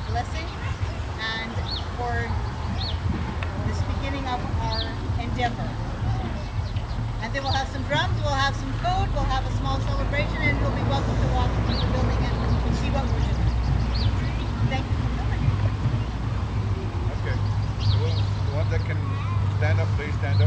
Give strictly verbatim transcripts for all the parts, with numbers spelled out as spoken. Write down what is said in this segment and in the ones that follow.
blessing and for this beginning of our endeavor. And then we'll have some drums, we'll have some food, we'll have a small celebration, and you'll be welcome to walk through the building and see what we're doing. Thank you for coming. Okay. The ones, the ones that can stand up, please stand up.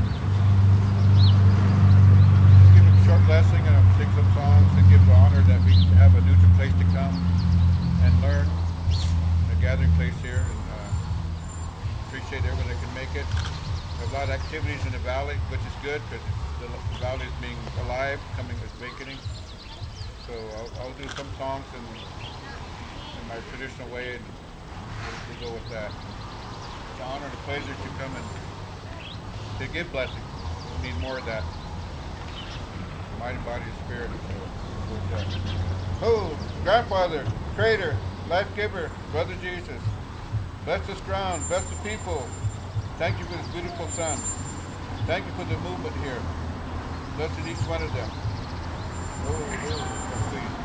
Give a short blessing and I'll sing some songs and give the honor that we have a neutral place to come and learn. A gathering place here, and uh, appreciate everyone that can make it. There's a lot of activities in the valley, which is good because the valley is being alive, coming as awakening. So I'll, I'll do some songs in, in my traditional way, and we'll, we'll go with that. It's an honor and a pleasure to come and to give blessing. We need more of that. Mind, body, and spirit. So with that. Oh, grandfather, creator, life giver, brother Jesus. Bless this ground, bless the people. Thank you for this beautiful sun. Thank you for the movement here. Blessed each one of them. Oh, oh, please.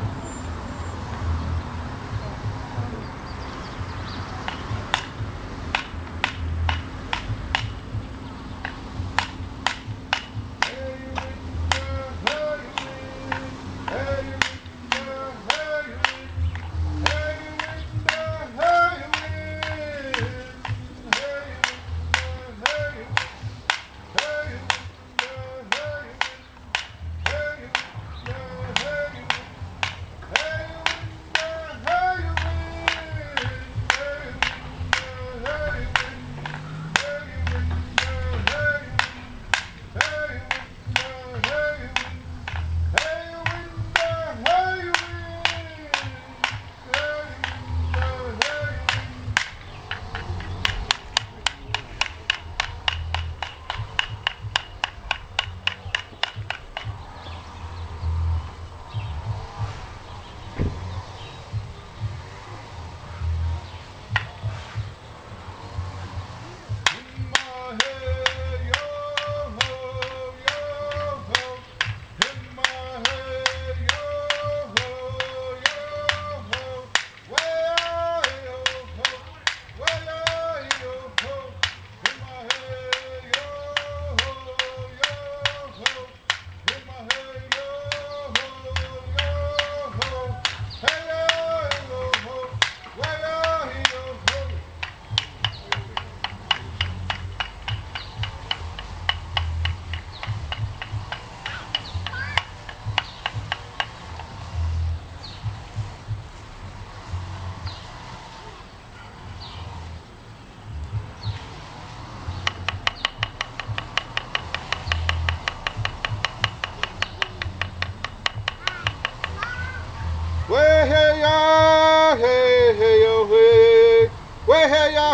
Way hey ya hey hey yo hey. Way hey ya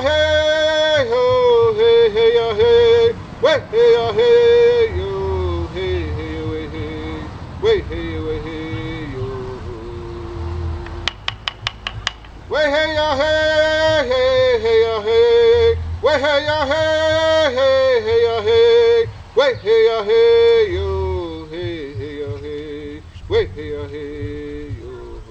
hey ho hey hey ya hey. Way hey ya hey yo hey hey yo hey. Way hey yo hey yo. Way hey ya hey hey hey ya hey. Way hey ya hey hey hey ya hey. Way hey ya hey yo hey hey ya hey. Way hey ya hey yo.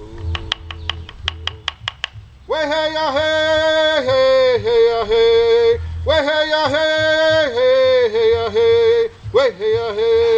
Way hey ya hey hey hey ya hey. Way hey ya hey hey hey ya hey. Way hey ya hey.